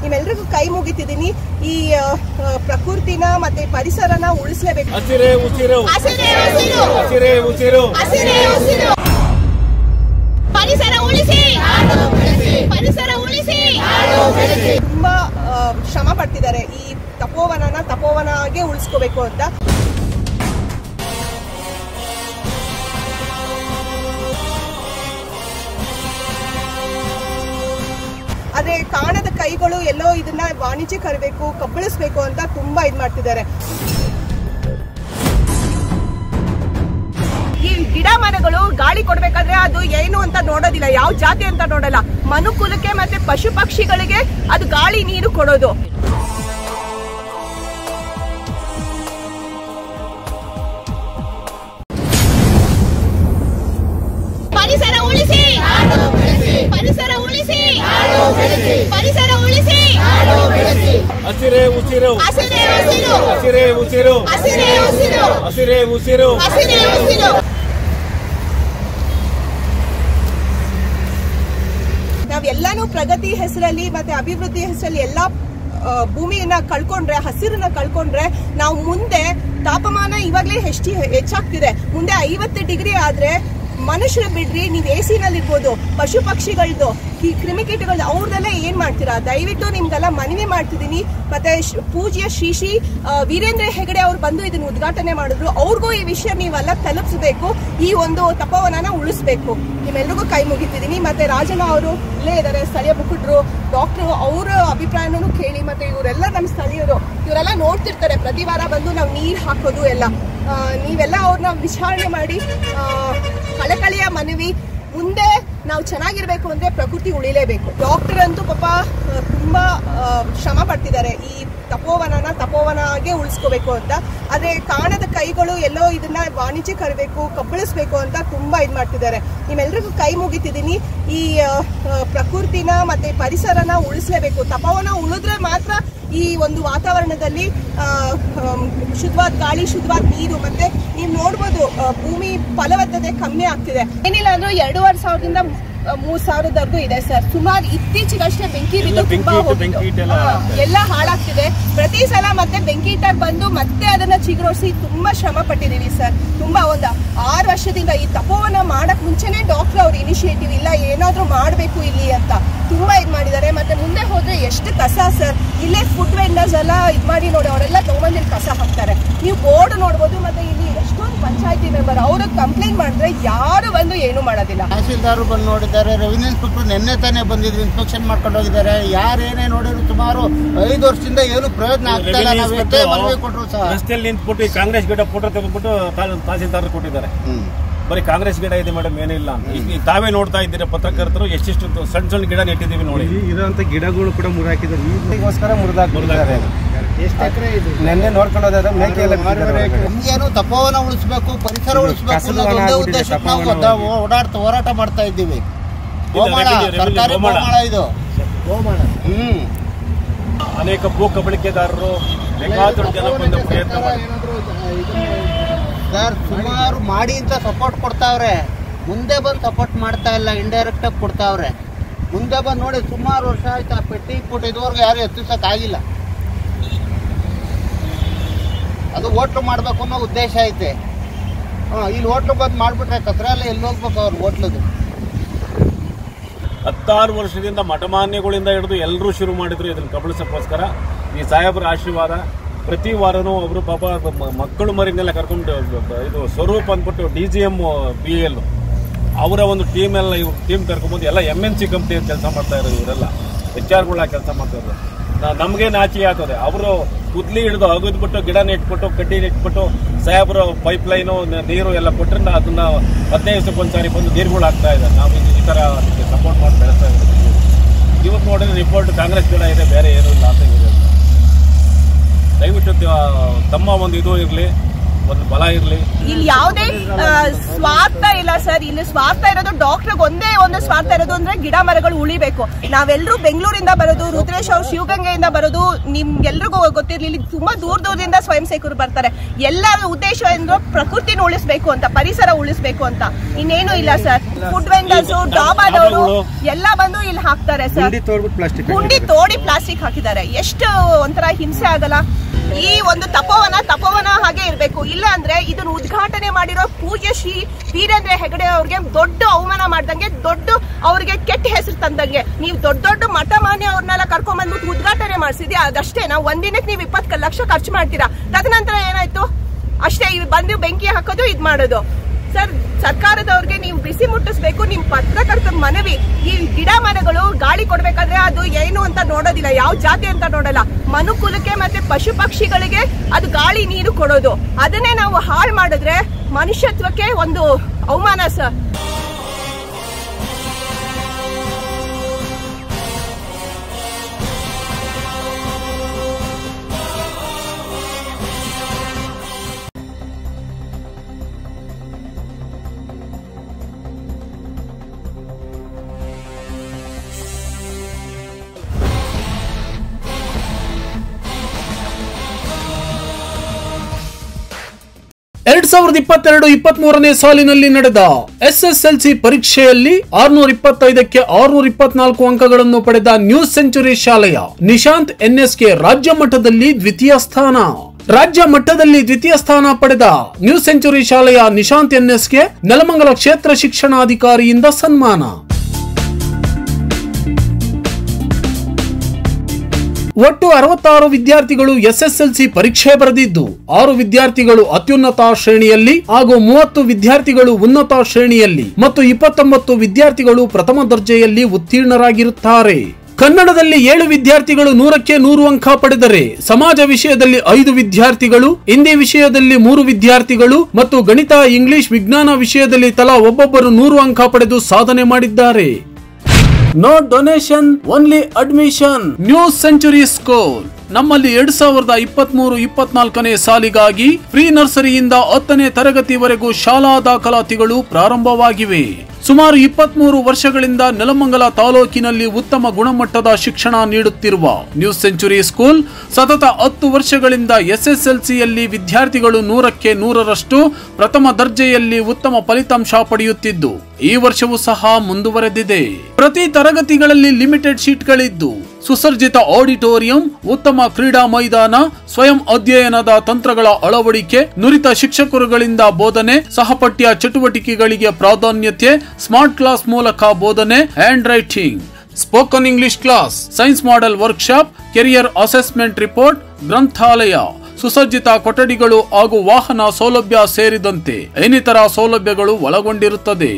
ನಿಮ್ಮೆಲ್ರಿಗೂ ಕೈ ಮುಗಿತಿದ್ದೀನಿ. ಈ ಪ್ರಕೃತಿನ ಮತ್ತೆ ಪರಿಸರನ ಉಳಿಸಲೇಬೇಕು. ಹಸಿರೇ ಉಸಿರು, ಹಸಿರೇ ಉಸಿರು, ಪರಿಸರ ಉಳಿಸಿ, ಪರಿಸರ ಉಳಿಸಿ. ತುಂಬಾ ಶ್ರಮ ಪಡ್ತಿದ್ದಾರೆ ಈ ತಪೋವನಗೆ ಉಳಿಸ್ಕೋಬೇಕು ಅಂತ. ಆದ್ರೆ ಕಾಣದ ಕೈಗಳು ಎಲ್ಲೋ ಇದನ್ನ ವಾಣಿಜ್ಯೀಕರಿಸಬೇಕು, ಕಬ್ಬಳಿಸ್ಬೇಕು ಅಂತ ತುಂಬಾ ಇದ್ ಮಾಡ್ತಿದ್ದಾರೆ. ಈ ಗಿಡ ಮರಗಳು ಗಾಳಿ ಕೊಡ್ಬೇಕಾದ್ರೆ ಅದು ಏನು ಅಂತ ನೋಡೋದಿಲ್ಲ, ಯಾವ ಜಾತಿ ಅಂತ ನೋಡಲ್ಲ. ಮನುಕುಲಕ್ಕೆ ಮತ್ತೆ ಪಶು ಪಕ್ಷಿಗಳಿಗೆ ಅದು ಗಾಳಿ ನೀರು ಕೊಡೋದು. ಪರಿಸರ ಉಳಿಸಿ, ಪರಿಸರ ಉಳಿಸಿ, ಪರಿಸರ ಉಳಿಸಿ. ಹಸಿರೇ ಉಸಿರು, ಹಸಿರೇ ಉಸಿರು, ಹಸಿರೇ ಉಸಿರು, ಹಸಿರೇ ಉಸಿರು, ಹಸಿರೇ ಉಸಿರು, ಹಸಿರೇ ಉಸಿರು. ನಾವೆಲ್ಲಾನು ಪ್ರಗತಿ ಹೆಸರಲ್ಲಿ ಮತ್ತೆ ಅಭಿವೃದ್ಧಿ ಹೆಸರಲ್ಲಿ ಎಲ್ಲಾ ಭೂಮಿಯನ್ನ ಕಳ್ಕೊಂಡ್ರೆ, ಹಸಿರನ್ನ ಕಳ್ಕೊಂಡ್ರೆ ನಾವು ಮುಂದೆ ತಾಪಮಾನ ಇವಾಗಲೇ ಹೆಚ್ಚಾಗ್ತಿದೆ. ಮುಂದೆ 50 ಡಿಗ್ರಿ ಆದ್ರೆ ಮನುಷ್ಯರು ಬಿಡ್ರಿ, ನೀವು AC ನಲ್ಲಿ ಇರ್ಬೋದು, ಪಶು ಪಕ್ಷಿಗಳದ್ದು, ಕ್ರಿಮಿಕೀಟಗಳದ್ದು ಅವ್ರದೆಲ್ಲ ಏನ್ ಮಾಡ್ತೀರಾ? ದಯವಿಟ್ಟು ನಿಮ್ಗೆಲ್ಲ ಮನವಿ ಮಾಡ್ತಿದ್ದೀನಿ. ಮತ್ತೆ ಪೂಜ್ಯ ಶ್ರೀ ವೀರೇಂದ್ರ ಹೆಗಡೆ ಅವ್ರು ಬಂದು ಇದನ್ನ ಉದ್ಘಾಟನೆ ಮಾಡಿದ್ರು. ಅವ್ರಿಗೂ ಈ ವಿಷಯ ನೀವೆಲ್ಲ ತಲುಪಿಸಬೇಕು. ಈ ಒಂದು ತಪೋವನನ ಉಳಿಸ್ಬೇಕು. ನಿಮ್ಮೆಲ್ರಿಗೂ ಕೈ ಮುಗಿತಿದ್ದೀನಿ. ಮತ್ತೆ ರಾಜಣ್ಣ ಅವರು ಇಲ್ಲೇ ಇದ್ದಾರೆ, ಸ್ಥಳೀಯ ಮುಖಂಡರು, ಡಾಕ್ಟರ್, ಅವರ ಅಭಿಪ್ರಾಯನೂ ಕೇಳಿ. ಮತ್ತೆ ಇವರೆಲ್ಲ ನಮ್ಮ ಸ್ಥಳೀಯರು, ಇವರೆಲ್ಲ ನೋಡ್ತಿರ್ತಾರೆ ಪ್ರತಿ ವಾರ ಬಂದು ನಾವು ನೀರು ಹಾಕೋದು ಎಲ್ಲ. ನೀವೆಲ್ಲ ಅವ್ರನ್ನ ವಿಚಾರಣೆ ಮಾಡಿ ಕಳಕಳಿಯ ಮನವಿ. ಮುಂದೆ ನಾವು ಚೆನ್ನಾಗಿರ್ಬೇಕು ಅಂದ್ರೆ ಪ್ರಕೃತಿ ಉಳಿಲೇಬೇಕು. ಡಾಕ್ಟರ್ ಅಂತೂ ಪಾಪ ತುಂಬಾ ಶ್ರಮ ಪಡ್ತಿದ್ದಾರೆ ಈ ತಪೋವನಗೆ ಉಳಿಸ್ಕೋಬೇಕು ಅಂತ. ಆದ್ರೆ ಕಾಣದ ಕೈಗಳು ಎಲ್ಲೋ ಇದನ್ನ ವಾಣಿಜ್ಯೀಕರಿಸಬೇಕು, ಕಬ್ಬಳಿಸ್ಬೇಕು ಅಂತ ತುಂಬಾ ಇದ್ ಮಾಡ್ತಿದ್ದಾರೆ. ನಿಮ್ಮೆಲ್ರಿಗೂ ಕೈ ಮುಗಿತಿದ್ದೀನಿ. ಈ ಪ್ರಕೃತಿನ ಮತ್ತೆ ಪರಿಸರನ ಉಳಿಸಲೇಬೇಕು. ತಪೋವನ ಉಳಿದ್ರೆ ಮಾತ್ರ ಈ ಒಂದು ವಾತಾವರಣದಲ್ಲಿ ಶುದ್ಧವಾದ ಗಾಳಿ, ಶುದ್ಧವಾದ ನೀರು, ಮತ್ತೆ ನೀವು ನೋಡ್ಬೋದು ಭೂಮಿ ಫಲವತ್ತತೆ ಕಮ್ಮಿ ಆಗ್ತಿದೆ. ಏನಿಲ್ಲ ಅಂದ್ರೆ 2,500ದಿಂದ 3,000 ಇದೆ ಸರ್. ಸುಮಾರು ಇತ್ತೀಚೆಗಷ್ಟೇ ಬೆಂಕಿ ಬಿದ್ದು ಎಲ್ಲ ಹಾಳಾಗ್ತಿದೆ. ಪ್ರತಿ ಸಲ ಮತ್ತೆ ಬೆಂಕಿ ಇಟ್ಟಾಗ ಬಂದು ಮತ್ತೆ ಅದನ್ನ ಚಿಗುರಿಸಿ ತುಂಬಾ ಶ್ರಮ ಪಟ್ಟಿದೀವಿ ಸರ್. ತುಂಬಾ ಒಂದು 6 ವರ್ಷದಿಂದ ಈ ತಪೋವನ ಮಾಡಕ್ ಮುಂಚೆನೆ ಡಾಕ್ಟರ್ ಅವ್ರ ಇನಿಷಿಯೇಟಿವ್ ಇಲ್ಲ, ಏನಾದ್ರೂ ಮಾಡ್ಬೇಕು ಇಲ್ಲಿ ಅಂತ ತುಂಬಾ ಇದ್ ಮಾಡಿದ್ದಾರೆ. ಮತ್ತೆ ಮುಂದೆ ಹೋದ್ರೆ ಎಷ್ಟು ಕಸ ಸರ್. ಇಲ್ಲೇ ಫುಡ್ ವೆಂಡರ್ಸ್ ಎಲ್ಲ ಇದ್ ಮಾಡಿ ನೋಡಿ, ಅವರೆಲ್ಲ ತಗೊಂಬಂದಿಲ್ಲಿ ಕಸ ಹಾಕ್ತಾರೆ. ನೀವು ಬೋರ್ಡ್ ನೋಡ್ಬೋದು. ಮತ್ತೆ ಇಲ್ಲಿ ಎಷ್ಟೊಂದು ಪಂಚಾಯತಿ ಮೆಂಬರ್ ಅವ್ರಿಗೆ ಕಂಪ್ಲೇಂಟ್ ಮಾಡಿದ್ರೆ ಯಾರು ಬಂದು ಏನು ಮಾಡೋದಿಲ್ಲ. ತಹಸೀಲ್ದಾರ್ ಬಂದು ನೋಡಿದ್ದಾರೆ, ರೆವಿನ್ಯೂ ಇನ್ಸ್ಪೆಕ್ಟರ್ ನಿನ್ನೆ ತಾನೇ ಬಂದಿದ್ರು, ಇನ್ಸ್ಪೆಕ್ಷನ್ ಮಾಡ್ಕೊಂಡು ಹೋಗಿದ್ದಾರೆ. ಯಾರೇನೇ ನೋಡಿದ್ರು ಸುಮಾರು 5 ವರ್ಷದಿಂದ ಏನು ಪ್ರಯೋಜನ ಆಗ್ತಾ ಇಲ್ಲ. ನಾವು ಎಷ್ಟೇ ಮನವಿ ಕೊಟ್ಟರು ಸಹ ರಸ್ತೆಯಲ್ಲಿ ನಿಂತ್ಬಿಟ್ಟು ಕಾಂಗ್ರೆಸ್ ಗಿಡ ಫೋಟೋ ತೆಗೆದ್ಬಿಟ್ಟು ತಹಸೀಲ್ದಾರ್ ಕೊಟ್ಟಿದ್ದಾರೆ. ಬರೀ ಕಾಂಗ್ರೆಸ್ ಗಿಡ ಇದೆ ಮೇಡಮ್, ಏನಿಲ್ಲ. ತಾವೇ ನೋಡ್ತಾ ಇದ್ದೀರಾ ಪತ್ರಕರ್ತರು, ಎಷ್ಟೆಷ್ಟು ಸಣ್ಣ ಸಣ್ಣ ಗಿಡ ನೆಟ್ಟಿದ್ದೀವಿ ನೋಡಿ. ಇರೋಂಥ ಗಿಡಗಳು ಕೂಡ ಮುರಿದಾಕಿದ್ದಾರೆ. ಈಗೋಸ್ಕರ ಮುರಿದಾಕಿದ್ದಾರೆ. ನೆನ್ನೆ ನೋಡ್ಕೊಂಡು ಹೋದ ಮೇಕೆ ಎಲ್ಲ ನಮ್ಗೇನು ತಪೋವನ ಉಳಿಸ್ಬೇಕು, ಪರಿಸರ ಉಳಿಸ್ಬೇಕು ಅನ್ನೋ ಉದ್ದೇಶಕ್ಕೆ ನಾವು ಹೋರಾಟ ಮಾಡ್ತಾ ಇದ್ದೀವಿ. ಗೋಮಾಳ, ಸರ್ಕಾರಿ ಗೋಮಾಳ ಇದು. ಗೋಮಾಳ ಅನೇಕ ಭೂ ಕಬಳಿಕೆದಾರರು ಬೇಕಾದಷ್ಟು ಜನ ಬಂದು ಪ್ರಯತ್ನ ಮಾಡಿ ಸರ್ ಸುಮಾರು ಮಾಡಿ ಅಂತ ಸಪೋರ್ಟ್ ಕೊಡ್ತಾವ್ರೆ. ಮುಂದೆ ಬಂದು ಸಪೋರ್ಟ್ ಮಾಡ್ತಾ ಇಲ್ಲ, ಇಂಡೈರೆಕ್ಟ್ ಆಗಿ ಕೊಡ್ತಾವ್ರೆ. ಮುಂದೆ ಬಂದು ನೋಡಿ ಸುಮಾರು ವರ್ಷ ಆಯ್ತು ಆ ಪೆಟ್ಟಿ ಇಟ್ಬಿಟ್ಟು ಇದುವರೆಗೂ ಯಾರು ಎತ್ತಿಸೋಕ್ಕಾಗಿಲ್ಲ. ಅದು ಹೋಟ್ಲು ಮಾಡ್ಬೇಕು ಅನ್ನೋ ಉದ್ದೇಶ ಐತೆ. ಇಲ್ಲಿ ಹೋಟ್ಲು ಬಂದು ಮಾಡಿಬಿಟ್ರೆ ಕತ್ರ ಎಲ್ಲ ಎಲ್ಲಿ ಹೋಗ್ಬೇಕು ಅವ್ರು ಹೋಟ್ಲದು. 16 ವರ್ಷದಿಂದ ಮಠಮಾನ್ಯಗಳಿಂದ ಹಿಡಿದು ಎಲ್ಲರೂ ಶುರು ಮಾಡಿದ್ರು ಇದನ್ನು ಕಬಳಿಸೋಕ್ಕೋಸ್ಕರ. ಈ ಸಾಹೇಬರ ಆಶೀರ್ವಾದ. ಪ್ರತಿ ವಾರನೂ ಒಬ್ಬರು ಪಾಪ ಮಕ್ಕಳು ಮರಿನೆಲ್ಲ ಕರ್ಕೊಂಡು ಇದು ಸ್ವರೂಪ್ ಅಂದ್ಬಿಟ್ಟು DGM BL ಅವರ ಒಂದು ಟೀಮ್ ಕರ್ಕೊಂಡ್ಬಂದು ಎಲ್ಲ MNC ಕಂಪ್ನಿಯಲ್ಲಿ ಕೆಲಸ ಮಾಡ್ತಾ ಇರೋದು. ಇವರೆಲ್ಲ HR ಕೆಲಸ ಮಾಡ್ತಾ ಇರೋದು. ನಮಗೆ ನಾಚಿಕೆ ಆಗ್ತದೆ. ಅವರು ಕುದ್ಲಿ ಹಿಡಿದು ಅಗದ್ಬಿಟ್ಟು ಗಿಡ ನೆಟ್ಬಿಟ್ಟು ಕಡ್ಡಿ ನೆಟ್ಬಿಟ್ಟು ಸಾಹೇಬರು ಪೈಪ್ಲೈನು ನೀರು ಎಲ್ಲ ಕೊಟ್ಟರೆ ಅದನ್ನ 15 ದಿವಸಕ್ಕೊಂದ್ಸಾರಿ ಬಂದು ನೀರುಗಳು ಆಗ್ತಾ ಇದೆ. ನಾವು ಈ ಥರ ಸಪೋರ್ಟ್ ಮಾಡಿ ಬೆಳೆಸ್ತಾ ಇದ್ದೀವಿ. ಇವತ್ತು ನೋಡಿದ್ರೆ ರಿಪೋರ್ಟ್ ಕಾಂಗ್ರೆಸ್ ಗಿಡ ಇದೆ, ಬೇರೆ ಏನೂ ಇಲ್ಲ ಅಂತ ಇದೆ. ದಯವಿಟ್ಟು ತಮ್ಮ ಒಂದು ಇದು ಇರಲಿ. ಒಂದು ಬಲ ಇರಲಿ. ಇಲ್ಲಿ ಯಾವುದೇ ಸ್ವಾರ್ಥ ಇಲ್ಲ ಸರ್. ಇಲ್ಲಿ ಸ್ವಾರ್ಥ ಇರೋದು ಡಾಕ್ಟರ್ ಒಂದೇ ಒಂದು ಸ್ವಾರ್ಥ ಇರೋದು ಅಂದ್ರೆ ಗಿಡ ಮರಗಳು ಉಳಿಬೇಕು. ನಾವೆಲ್ಲರೂ ಬೆಂಗಳೂರಿಂದ ಬರೋದು, ರುದ್ರೇಶ್ ಅವ್ರು ಶಿವಗಂಗೆಯಿಂದ ಬರೋದು, ನಿಮ್ಗೆಲ್ರಿಗೂ ಗೊತ್ತಿರ್ಲಿ ಇಲ್ಲಿ ತುಂಬಾ ದೂರದಿಂದ ಸ್ವಯಂ ಸೇವಕರು ಬರ್ತಾರೆ. ಎಲ್ಲರ ಉದ್ದೇಶ ಏನು ಪ್ರಕೃತಿನ ಉಳಿಸ್ಬೇಕು ಅಂತ, ಪರಿಸರ ಉಳಿಸ್ಬೇಕು ಅಂತ, ಇನ್ನೇನು ಇಲ್ಲ ಸರ್. ಫುಡ್ ವೆಂಡರ್ಸ್, ಡಾಬಾದವರು ಎಲ್ಲ ಬಂದು ಇಲ್ಲಿ ಹಾಕ್ತಾರೆ ಸರ್. ಗುಂಡಿ ತೋಡಿ ಪ್ಲಾಸ್ಟಿಕ್ ಹಾಕಿದ್ದಾರೆ. ಎಷ್ಟು ಒಂಥರ ಹಿಂಸೆ ಆಗಲ್ಲ? ಈ ಒಂದು ತಪೋವನ ಹಾಗೆ ಇರಬೇಕು. ಇಲ್ಲ ಅಂದ್ರೆ ಇದನ್ನ ಉದ್ಘಾಟನೆ ಮಾಡಿರೋ ಪೂಜ್ಯ ಶ್ರೀ ವೀರೇಂದ್ರ ಹೆಗಡೆ ಅವ್ರಿಗೆ ದೊಡ್ಡ ಅವಮಾನ ಮಾಡ್ದಂಗೆ, ದೊಡ್ಡ ಅವ್ರಿಗೆ ಕೆಟ್ಟ ಹೆಸರು ತಂದಂಗೆ. ನೀವು ದೊಡ್ಡ ಮಠಮಾನ್ಯ ಅವ್ರನ್ನೆಲ್ಲ ಕರ್ಕೊಂಡ್ ಬಂದ್ಬಿಟ್ಟು ಉದ್ಘಾಟನೆ ಮಾಡಿಸಿದ್ಯಾ, ಅದಷ್ಟೇ. ನಾವು ಒಂದಿನಕ್ಕೆ ನೀವು 20 ಲಕ್ಷ ಖರ್ಚು ಮಾಡ್ತೀರಾ. ತದನಂತರ ಏನಾಯ್ತು? ಅಷ್ಟೇ, ಬಂದು ಬೆಂಕಿ ಹಾಕೋದು, ಇದ್ ಮಾಡೋದು. ಸರ್, ಸರ್ಕಾರದವ್ರಿಗೆ ನೀವು ಬಿಸಿ ಮುಟ್ಟಿಸ್ಬೇಕು. ನಿಮ್ ಪತ್ರಕರ್ತರ ಮನವಿ, ಈ ಗಿಡ ಮರಗಳು ಗಾಳಿ ಕೊಡ್ಬೇಕಾದ್ರೆ ಅದು ಏನು ಅಂತ ನೋಡೋದಿಲ್ಲ, ಯಾವ ಜಾತಿ ಅಂತ ನೋಡಲ್ಲ. ಮನುಕುಲಕ್ಕೆ ಮತ್ತೆ ಪಶು ಪಕ್ಷಿಗಳಿಗೆ ಅದು ಗಾಳಿ ನೀರು ಕೊಡೋದು. ಅದನ್ನೇ ನಾವು ಹಾಳು ಮಾಡಿದ್ರೆ ಮನುಷ್ಯತ್ವಕ್ಕೆ ಒಂದು ಅವಮಾನ ಸರ್. ಎರಡ್ 2022-23ನೇ ಸಾಲಿನಲ್ಲಿ ನಡೆದ SSLC ಪರೀಕ್ಷೆಯಲ್ಲಿ 625ಕ್ಕೆ 624 ಅಂಕಗಳನ್ನು ಪಡೆದ ನ್ಯೂ ಸೆಂಚುರಿ ಶಾಲೆಯ ನಿಶಾಂತ್ NSK ರಾಜ್ಯ ಮಟ್ಟದಲ್ಲಿ ದ್ವಿತೀಯ ಸ್ಥಾನ. ರಾಜ್ಯ ಮಟ್ಟದಲ್ಲಿ ದ್ವಿತೀಯ ಸ್ಥಾನ ಪಡೆದ ನ್ಯೂ ಸೆಂಚುರಿ ಶಾಲೆಯ ನಿಶಾಂತ್ NSK ನೆಲಮಂಗಲ ಕ್ಷೇತ್ರ ಶಿಕ್ಷಣಾಧಿಕಾರಿಯಿಂದ ಸನ್ಮಾನ. ಒಟ್ಟು 66 ವಿದ್ಯಾರ್ಥಿಗಳು SSLC ಪರೀಕ್ಷೆ ಬರೆದಿದ್ದು 6 ವಿದ್ಯಾರ್ಥಿಗಳು ಅತ್ಯುನ್ನತ ಶ್ರೇಣಿಯಲ್ಲಿ ಹಾಗೂ 30 ವಿದ್ಯಾರ್ಥಿಗಳು ಉನ್ನತ ಶ್ರೇಣಿಯಲ್ಲಿ ಮತ್ತು 29 ವಿದ್ಯಾರ್ಥಿಗಳು ಪ್ರಥಮ ದರ್ಜೆಯಲ್ಲಿ ಉತ್ತೀರ್ಣರಾಗಿರುತ್ತಾರೆ. ಕನ್ನಡದಲ್ಲಿ 7 ವಿದ್ಯಾರ್ಥಿಗಳು 100ಕ್ಕೆ 100 ಅಂಕ ಪಡೆದರೆ, ಸಮಾಜ ವಿಷಯದಲ್ಲಿ 5 ವಿದ್ಯಾರ್ಥಿಗಳು, ಹಿಂದಿ ವಿಷಯದಲ್ಲಿ 3 ವಿದ್ಯಾರ್ಥಿಗಳು ಮತ್ತು ಗಣಿತ, ಇಂಗ್ಲಿಷ್, ವಿಜ್ಞಾನ ವಿಷಯದಲ್ಲಿ ತಲಾ ಒಬ್ಬೊಬ್ಬರು 100 ಅಂಕ ಪಡೆದು ಸಾಧನೆ ಮಾಡಿದ್ದಾರೆ. No donation, only admission. New century school ನಮ್ಮಲ್ಲಿ 2023-24ನೇ ಸಾಲಿಗಾಗಿ ಪ್ರೀ ನರ್ಸರಿಯಿಂದ 10ನೇ ತರಗತಿವರೆಗೂ ಶಾಲಾ ದಾಖಲಾತಿಗಳು ಪ್ರಾರಂಭವಾಗಿವೆ. ಸುಮಾರು 23 ವರ್ಷಗಳಿಂದ ನೆಲಮಂಗಲ ತಾಲೂಕಿನಲ್ಲಿ ಉತ್ತಮ ಗುಣಮಟ್ಟದ ಶಿಕ್ಷಣ ನೀಡುತ್ತಿರುವ ನ್ಯೂ ಸೆಂಚುರಿ ಸ್ಕೂಲ್ ಸತತ 10 ವರ್ಷಗಳಿಂದ SSLCಯಲ್ಲಿ ವಿದ್ಯಾರ್ಥಿಗಳು 100ಕ್ಕೆ 100ರಷ್ಟು ಪ್ರಥಮ ದರ್ಜೆಯಲ್ಲಿ ಉತ್ತಮ ಫಲಿತಾಂಶ ಪಡೆಯುತ್ತಿದ್ದು, ಈ ವರ್ಷವೂ ಸಹ ಮುಂದುವರೆದಿದೆ. ಪ್ರತಿ ತರಗತಿಗಳಲ್ಲಿ ಲಿಮಿಟೆಡ್ ಶೀಟ್ಗಳಿದ್ದು, ಸುಸರ್ಜಿತ ಆಡಿಟೋರಿಯಂ, ಉತ್ತಮ ಕ್ರೀಡಾ ಮೈದಾನ, ಸ್ವಯಂ ಅಧ್ಯಯನದ ತಂತ್ರಗಳ ಅಳವಡಿಕೆ, ನುರಿತ ಶಿಕ್ಷಕರುಗಳಿಂದ ಬೋಧನೆ, ಸಹಪಠ್ಯ ಚಟುವಟಿಕೆಗಳಿಗೆ ಪ್ರಾಧಾನ್ಯತೆ, ಸ್ಮಾರ್ಟ್ ಕ್ಲಾಸ್ ಮೂಲಕ ಬೋಧನೆ, handwriting, spoken English class, science model workshop, career assessment report, ಗ್ರಂಥಾಲಯ, ಸುಸಜ್ಜಿತ ಕೊಠಡಿಗಳು ಹಾಗೂ ವಾಹನ ಸೌಲಭ್ಯ ಸೇರಿದಂತೆ ಇನ್ನಿತರ ಸೌಲಭ್ಯಗಳು ಒಳಗೊಂಡಿರುತ್ತದೆ.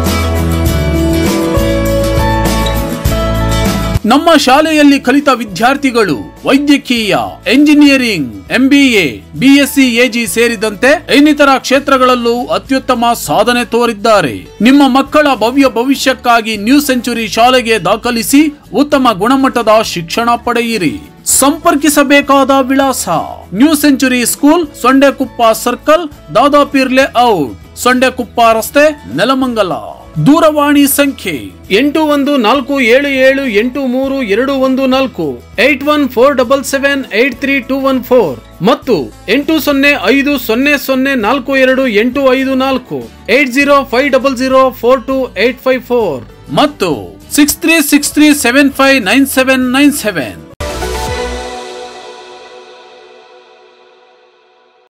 ನಮ್ಮ ಶಾಲೆಯಲ್ಲಿ ಕಲಿತ ವಿದ್ಯಾರ್ಥಿಗಳು ವೈದ್ಯಕೀಯ, ಎಂಜಿನಿಯರಿಂಗ್, MBA, BSc AG ಸೇರಿದಂತೆ ಇನ್ನಿತರ ಕ್ಷೇತ್ರಗಳಲ್ಲೂ ಅತ್ಯುತ್ತಮ ಸಾಧನೆ ತೋರಿದ್ದಾರೆ. ನಿಮ್ಮ ಮಕ್ಕಳ ಭವ್ಯ ಭವಿಷ್ಯಕ್ಕಾಗಿ ನ್ಯೂ ಸೆಂಚುರಿ ಶಾಲೆಗೆ ದಾಖಲಿಸಿ ಉತ್ತಮ ಗುಣಮಟ್ಟದ ಶಿಕ್ಷಣ ಪಡೆಯಿರಿ. ಸಂಪರ್ಕಿಸಬೇಕಾದ ವಿಳಾಸ: new century school, Sondekoppa circle, Dadapeer layout, Sondekoppa ರಸ್ತೆ, ನೆಲಮಂಗಲ. ದೂರವಾಣಿ ಸಂಖ್ಯೆ 8147783214, 8147783214 ಮತ್ತು 8050042854, 8050042854 ಮತ್ತು 6363759797.